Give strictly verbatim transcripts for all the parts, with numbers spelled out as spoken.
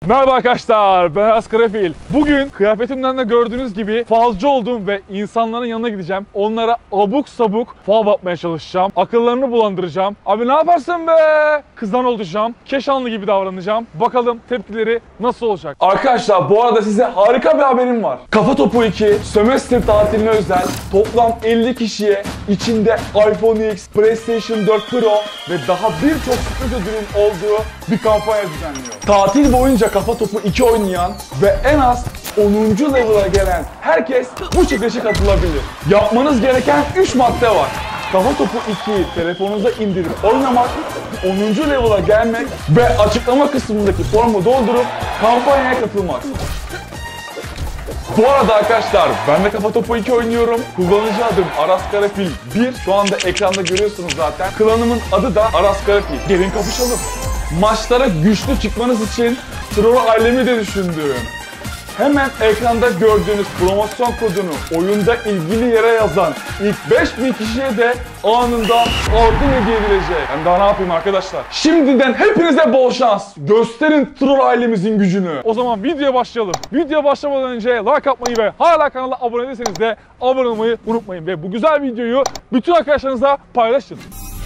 Merhaba arkadaşlar, ben Aras Karafil. Bugün kıyafetimden de gördüğünüz gibi falcı oldum ve insanların yanına gideceğim. Onlara abuk sabuk fal bakmaya çalışacağım. Akıllarını bulandıracağım. Abi ne yaparsın be? Kızdan olacağım. Keşanlı gibi davranacağım. Bakalım tepkileri nasıl olacak? Arkadaşlar bu arada size harika bir haberim var. Kafa Topu iki sömestr tatiline özel toplam elli kişiye içinde iPhone X, PlayStation dört Pro ve daha birçok sürpriz ödülün olduğu bir kampanya düzenliyor. Tatil boyunca Kafa Topu iki oynayan ve en az onuncu level'a gelen herkes bu çekilişe katılabilir. Yapmanız gereken üç madde var. Kafa Topu ikiyi telefonunuza indirip oynamak, onuncu level'a gelmek ve açıklama kısmındaki formu doldurup kampanyaya katılmak. Bu arada arkadaşlar ben de Kafa Topu iki oynuyorum. Kullanıcı adım Aras Karafil bir. Şu anda ekranda görüyorsunuz zaten. Klanımın adı da Aras Karafil. Gelin kapışalım. Maçlara güçlü çıkmanız için Troll ailemi de düşündüm. Hemen ekranda gördüğünüz promosyon kodunu oyunda ilgili yere yazan ilk beş bin kişiye de anında altın hediye edilecek. Ben daha ne yapayım arkadaşlar? Şimdiden hepinize bol şans. Gösterin Troll ailemizin gücünü. O zaman videoya başlayalım. Videoya başlamadan önce like atmayı ve hala kanala abone değilseniz de abone olmayı unutmayın. Ve bu güzel videoyu bütün arkadaşlarınızla paylaşın.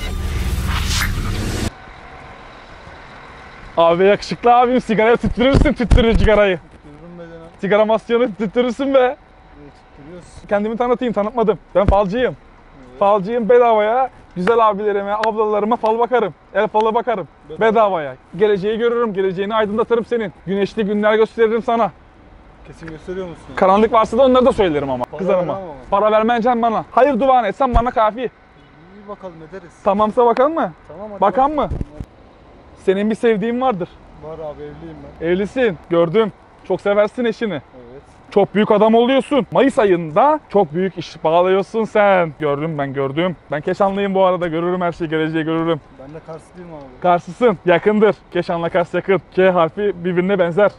Abi yakışıklı abim, sigaraya tüttürürsün, tüttürür sigarayı. Sigara masyonu tüttürürsün be. Kendimi tanıtayım, tanıtmadım. Ben falcıyım. Evet. Falcıyım, bedavaya güzel abilerime, ablalarıma fal bakarım. El falı bakarım. Bedava. Bedavaya. Geleceği görürüm, geleceğini aydınlatırım senin. Güneşli günler gösteririm sana. Kesin gösteriyor musun? Karanlık varsa da onları da söylerim ama. Para kızarıma. Para vermeyeceksin bana. Hayır duan etsen bana kafi. İyi bakalım ederiz. Tamamsa bakalım mı? Tamam hadi. Bakan mı? Senin bir sevdiğin vardır. Var abi, evliyim ben. Evlisin, gördüm. Çok seversin eşini. Evet. Çok büyük adam oluyorsun. Mayıs ayında çok büyük iş bağlıyorsun sen. Gördüm ben gördüm. Ben Keşanlıyım bu arada. Görürüm her şeyi, geleceği görürüm. Ben de Karslıyım abi. Karşısın. Yakındır. Keşan'la Kars yakın. K harfi birbirine benzer.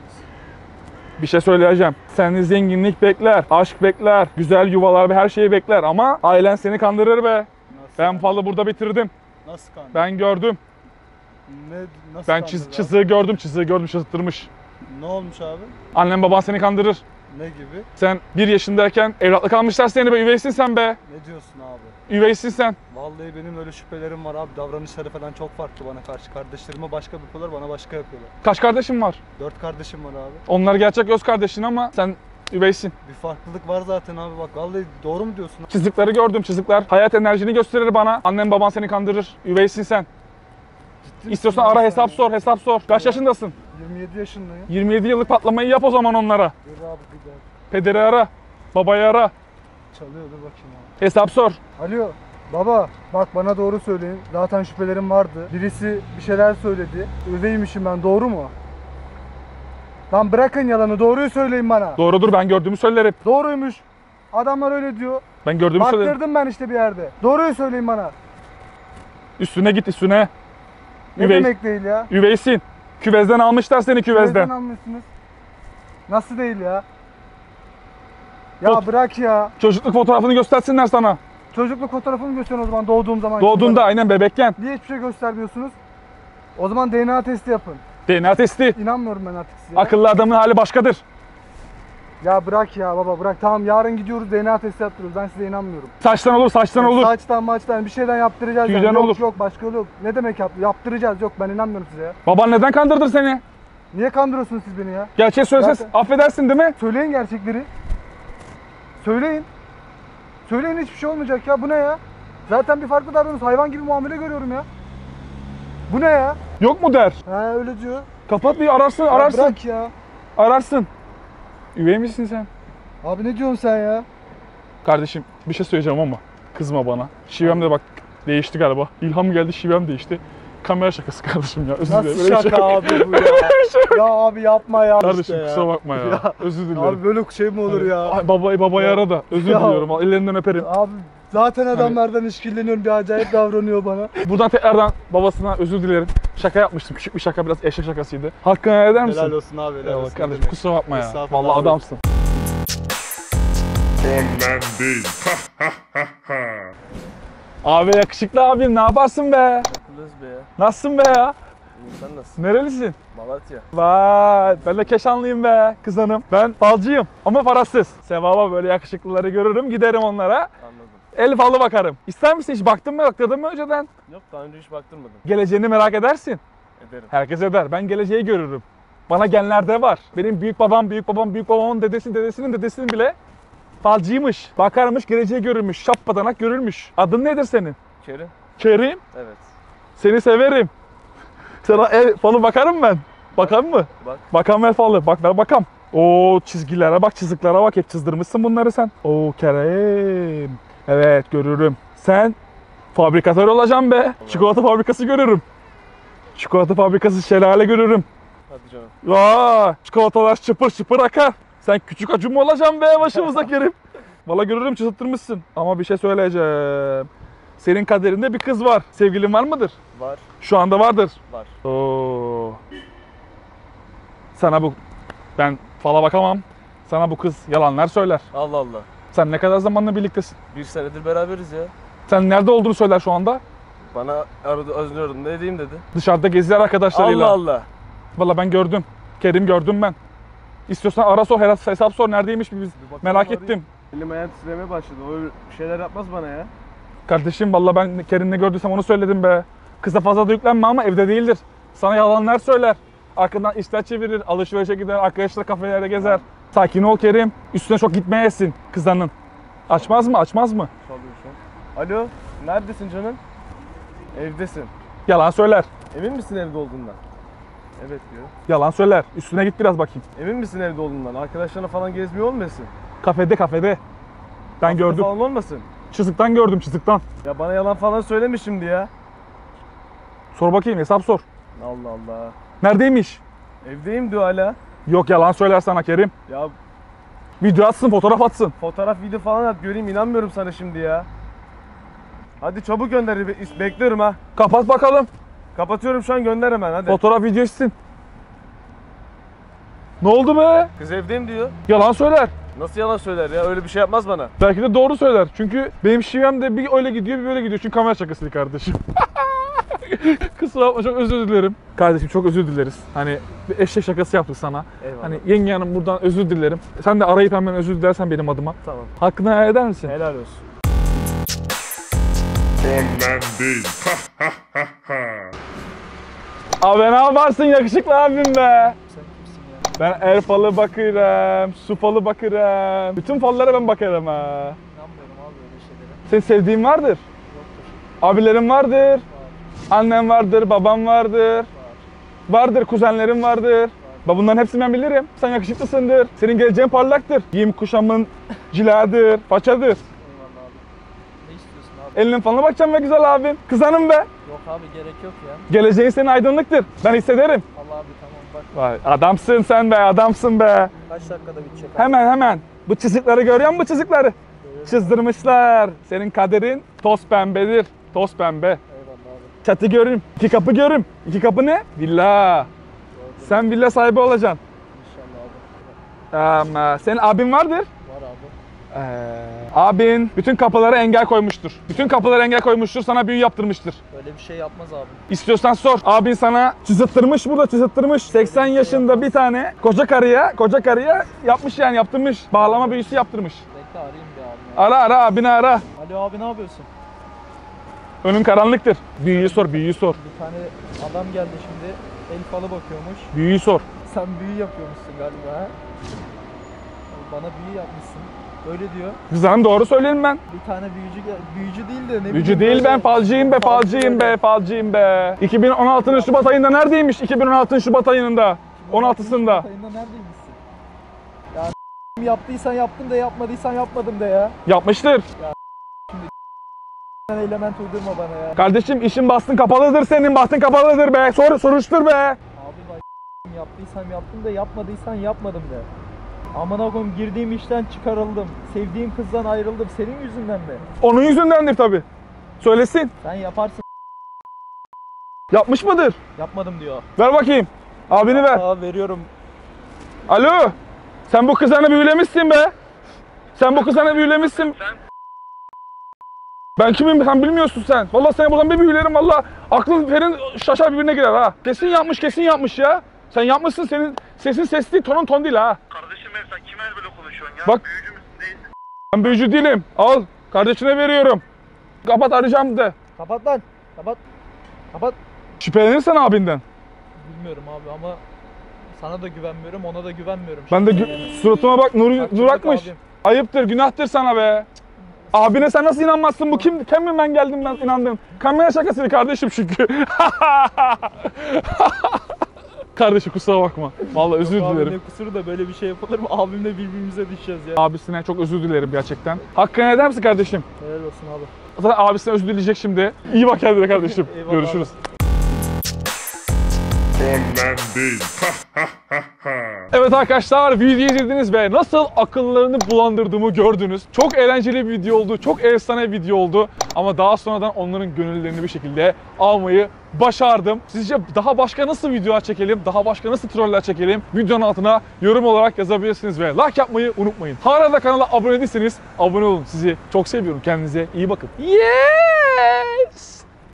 Bir şey söyleyeceğim. Seni zenginlik bekler, aşk bekler, güzel yuvalar ve her şeyi bekler ama ailen seni kandırır be. Nasıl ben yani? Falı burada bitirdim. Nasıl kandırır? Ben gördüm. Ne, nasıl ben çiz, çiziği gördüm, çiziği gördüm, çizdirmiş. Ne olmuş abi? Annen baban seni kandırır. Ne gibi? Sen bir yaşındayken evlatlık almışlar seni be, üveysin sen be. Ne diyorsun abi? Üveysin sen. Vallahi benim öyle şüphelerim var abi. Davranışları falan çok farklı bana karşı. Kardeşlerime başka yapıyorlar, bana başka yapıyorlar. Kaç kardeşin var? Dört kardeşim var abi. Onlar gerçek öz kardeşin ama sen üveysin. Bir farklılık var zaten abi, bak vallahi doğru mu diyorsun? Çizikleri gördüm, çizikler. Hayat enerjini gösterir bana. Annen baban seni kandırır. Üveysin sen. Ciddi İstiyorsan ara hesap ya? sor, hesap sor. Kaç yaşındasın? yirmi yedi yaşındayım. yirmi yedi yıllık patlamayı yap o zaman onlara. Dur abi bir daha. Pederi ara, babayı ara. Çalıyor, dur bakayım abi. Hesap sor. Alo baba, bak bana doğru söyleyin. Zaten şüphelerim vardı. Birisi bir şeyler söyledi. Üveymişim ben, doğru mu? Lan bırakın yalanı, doğruyu söyleyin bana. Doğrudur, ben gördüğümü söylerim. Doğruymuş. Adamlar öyle diyor. Ben gördüğümü söylerim. Baktırdım ben işte bir yerde. Doğruyu söyleyin bana. Üstüne git, üstüne. Ne Üvey. demek değil ya? Üveysin. Küvezden almışlar seni, küvezden. Küvezden almışsınız. Nasıl değil ya? Ya Tut. bırak ya. Çocukluk fotoğrafını göstersinler sana. Çocukluk fotoğrafımı gösterin o zaman, doğduğum zaman. Doğduğunda aynen bebekken. Niye hiçbir şey göstermiyorsunuz? O zaman D N A testi yapın. D N A testi. İnanmıyorum ben artık size. Akıllı adamın hali başkadır. Ya bırak ya baba, bırak. Tamam, yarın gidiyoruz, D N A testi yaptırıyoruz. Ben size inanmıyorum. Saçtan olur, saçtan olur. Saçtan maçtan bir şeyden yaptıracağız. Tüyden Yani. Yok, olur. yok başka yolu yok. Ne demek yap yaptıracağız? Yok, ben inanmıyorum size ya. Baban neden kandırdı seni? Niye kandırıyorsunuz siz beni ya? Gerçeği söyleseniz Zaten... affedersin değil mi? Söyleyin gerçekleri. Söyleyin. Söyleyin, hiçbir şey olmayacak ya. Bu ne ya? Zaten bir farklı davranış. Hayvan gibi muamele görüyorum ya. Bu ne ya? Yok mu der? He öyle diyor. Kapat bir ararsın, Ya ararsın. bırak ya. Ararsın. Üvey misin sen? Abi ne diyorsun sen ya? Kardeşim bir şey söyleyeceğim ama kızma bana. Şivem de bak değişti galiba. İlham geldi, şivem değişti. Kamera şakası kardeşim ya. Özür dilerim. Nasıl şaka şey abi bu ya? Ya abi yapma ya. Kardeşim işte kusura ya. bakma ya. ya. Özür dilerim. Abi böyle şey mi olur ya? Ay, babayı babayı ara da. Özür Ya. diliyorum. Ellerinden öperim. Abi zaten adamlardan işkilleniyorum, bir acayip davranıyor bana. Buradan tekrardan babasına özür dilerim. Şaka yapmıştım. Küçük bir şaka, biraz eşek şakasıydı. Hakkını helal eder misin? Helal olsun abi. Helal Eyvallah olsun. kardeşim Demek. kusura bakma ya. Estağfurullah Vallahi abi. adamsın. Trollendik. Abi yakışıklı abim ne yaparsın be? Takılırız be ya. Nasılsın be ya? Sen nasılsın? Nerelisin? Malatya. Vay, ben de Keşanlıyım be kız hanım. Ben falcıyım ama parasız. Sevaba böyle yakışıklıları görürüm, giderim onlara. Anladım. El falı bakarım. İster misin hiç? Baktın mı, baktırdın mı önceden? Yok daha önce hiç baktırmadım. Geleceğini merak edersin. Ederim. Herkes eder. Ben geleceği görürüm. Bana genlerde var. Benim büyük babam, büyük babam, büyük babamın dedesinin dedesinin dedesinin bile falcıymış. Bakarmış, geleceği görürmüş. Şapbadanak görürmüş. Adın nedir senin? Kerim? Kerim. Evet. Seni severim. Sana el falı bakarım ben. Bakan mı? Bak. Bakan el falı. Bak ver bakam. Oo çizgilere bak, çiziklere bak. Hep çizdirmişsin bunları sen. Oo Kerim. Evet görürüm. Sen fabrikatör olacaksın be. Çikolata fabrikası görürüm. Çikolata fabrikası şelale görürüm. Hadi canım. Aa, çikolatalar çıpır çıpır akar. Sen küçük acun mu olacaksın be başımıza Kerim? Valla görürüm çizdirmişsin. Ama bir şey söyleyeceğim. Senin kaderinde bir kız var. Sevgilin var mıdır? Var. Şu anda vardır. Var. Oo. Sana bu... Ben fala bakamam. Sana bu kız yalanlar söyler. Allah Allah. Sen ne kadar zamanla birliktesin? Bir senedir beraberiz ya. Sen nerede olduğunu söyler şu anda? Bana aradı, az önce aradım. Ne diyeyim dedi. Dışarıda geziyor arkadaşlarıyla. Allah Allah. Valla ben gördüm. Kerim gördüm ben. İstiyorsan ara sor, hesap sor. Neredeymiş biz? Merak ettim. Elim ayağım titremeye başladı. O bir şeyler yapmaz bana ya. Kardeşim valla ben Kerim ne gördüysem onu söyledim be. Kıza fazla da yüklenme ama evde değildir. Sana yalanlar söyler. Arkadan işler çevirir, alışverişe gider, arkadaşlar kafelerde gezer. Sakin ol Kerim. Üstüne çok gitmeyesin kızanın. Açmaz mı? Açmaz mı? Çalıyor şu an. Alo. Neredesin canım? Evdesin. Yalan söyler. Emin misin evde olduğundan? Evet diyor. Yalan söyler. Üstüne git biraz bakayım. Emin misin evde olduğundan? Arkadaşlarına falan gezmiyor olmasın? Kafede kafede. Ben Hafta gördüm. falan olmasın? Çızıktan gördüm çızıktan. Ya bana yalan falan söyleme şimdi ya. Sor bakayım hesap sor. Allah Allah. Neredeymiş? Evdeyim diyor hala. Yok yalan söyler sana Kerim. Ya Video atsın, fotoğraf atsın. fotoğraf video falan at göreyim, inanmıyorum sana şimdi ya. Hadi çabuk gönder, be- bekliyorum ha. Kapat bakalım. Kapatıyorum şu an, gönder hemen hadi. Fotoğraf video istesin. Ne oldu be? Kız evdeyim diyor. Yalan söyler. Nasıl yalan söyler ya, öyle bir şey yapmaz bana. Belki de doğru söyler. Çünkü benim şivem de bir öyle gidiyor bir böyle gidiyor. Çünkü kamera şakasıydı kardeşim. Kusura bakma, çok özür dilerim. Kardeşim çok özür dileriz. Hani bir eşek şakası yaptık sana. Eyvallah. Hani yenge hanım buradan özür dilerim. Sen de arayıp hemen özür dilersen benim adıma. Tamam. Hakkını helal eder misin? Helal olsun. Trollendik. Abi ne yaparsın yakışıklı abim be? Ben er falı bakırım, su falı bakırım. Bütün fallara ben bakarım ha. İnanmıyorum abi öyle şeylere. Senin sevdiğin vardır. Abilerin vardır. Annen vardır, babam vardır. Vardır, kuzenlerin vardır. Ba bunların hepsini ben bilirim. Sen yakışıklısındır. Senin geleceğin parlaktır. Giyim kuşamın ciladır, paçadır. Eyvallah abi. Ne istiyorsun abi? Elinin falına bakacağım be güzel abim. Kız hanım be. Yok abi gerek yok ya. Geleceğin senin aydınlıktır. Ben hissederim. Allah abi tamam bak. Vay, adamsın sen be, adamsın be. Kaç dakikada bitecek abi? Hemen hemen. Bu çizikleri görüyor musun bu çizikleri? Çizdırmışlar. Senin kaderin toz pembedir. Toz pembe. Eyvallah abi. Çatı görürüm. İki kapı görürüm. İki kapı ne? Villa. Sen villa sahibi olacaksın. İnşallah abi. Ama senin abin vardır. Var abi. Ee, abin bütün kapılara engel koymuştur. Bütün kapılara engel koymuştur. Sana büyü yaptırmıştır. Böyle bir şey yapmaz abi. İstiyorsan sor. Abin sana çizittirmiş burada çizittirmiş. seksen yaşında bir tane koca karıya, koca karıya yapmış yani yaptırmış. Bağlama büyüsü yaptırmış. Bekle arayayım bir abi. Ya. Ara ara abini ara. Alo abi ne yapıyorsun? Önün karanlıktır. Büyüyü sor, büyüyü sor. Bir tane adam geldi şimdi. El falı bakıyormuş. Büyüyü sor. Sen büyü yapıyormuşsun galiba ha? Bana büyü yapmışsın. Öyle diyor. Kızım doğru söyleyeyim ben. Bir tane büyücü gel- büyücü değil de ne Büyücü bileyim değil böyle- ben, falcıyım be, falcıyım be, falcıyım be. iki bin on altının Şubat ayında neredeymiş? iki bin on altının Şubat ayında. on altısında. Şubat ayında neredeymişsin? Ya yaptıysan yaptım de yapmadıysan yapmadım de ya. Yapmıştır. Sen element uydurma bana ya. Kardeşim işin bastın kapalıdır senin, bastın kapalıdır be. Sor, soruştur be. Abi bak yaptıysam yaptım da yapmadıysan yapmadım de. Amına koyayım girdiğim işten çıkarıldım. Sevdiğim kızdan ayrıldım. Senin yüzünden mi? Onun yüzündendir tabi. Söylesin. Sen yaparsın. Yapmış mıdır? Yapmadım diyor. Ver bakayım. Abini ver. Aa veriyorum. Alo. Sen bu kızını büyülemişsin be. Sen bu kızını büyülemişsin. Ben kimim sen bilmiyorsun sen. Vallahi seni buradan bir büyülerim valla. Aklın ferin şaşar birbirine girer ha. Kesin yapmış kesin yapmış ya. Sen yapmışsın, senin sesin ses değil, tonun ton değil ha. Kardeşim benim, sen kime böyle konuşuyorsun ya? Bak. Büyücü müsün değilsin? Ben büyücü değilim. Al kardeşine veriyorum. Kapat, arayacağım de. Kapat lan. Kapat. Kapat. Şüphelenirsen abinden. Bilmiyorum abi ama sana da güvenmiyorum, ona da güvenmiyorum. Ben de Şimdi. gü- suratıma bak, nur, Bak, nur akmış. abim. Ayıptır, günahtır sana be. Abine sen nasıl inanmazsın? Bu kim? Kim mi ben geldim ben inandım. Kamera şakasıydı kardeşim çünkü. Kardeşim kusura bakma. Vallahi özür Abi dilerim. ne kusuru da böyle bir şey yapılır mı? Abimle birbirimize düşeceğiz ya. Abisine çok özür dilerim gerçekten. Hakkını eder misin kardeşim? Helal olsun abi. Zaten abisine özür dileyecek şimdi. İyi bak kendine kardeşim. Eyvallah Görüşürüz. Trollendik. Evet arkadaşlar, videoyu izlediniz ve nasıl akıllarını bulandırdığımı gördünüz. Çok eğlenceli bir video oldu, çok efsane bir video oldu. Ama daha sonradan onların gönüllerini bir şekilde almayı başardım. Sizce daha başka nasıl videolar çekelim, daha başka nasıl troller çekelim? Videonun altına yorum olarak yazabilirsiniz ve like yapmayı unutmayın. Hala da kanala abone değilseniz abone olun. Sizi çok seviyorum. Kendinize iyi bakın. Yeah!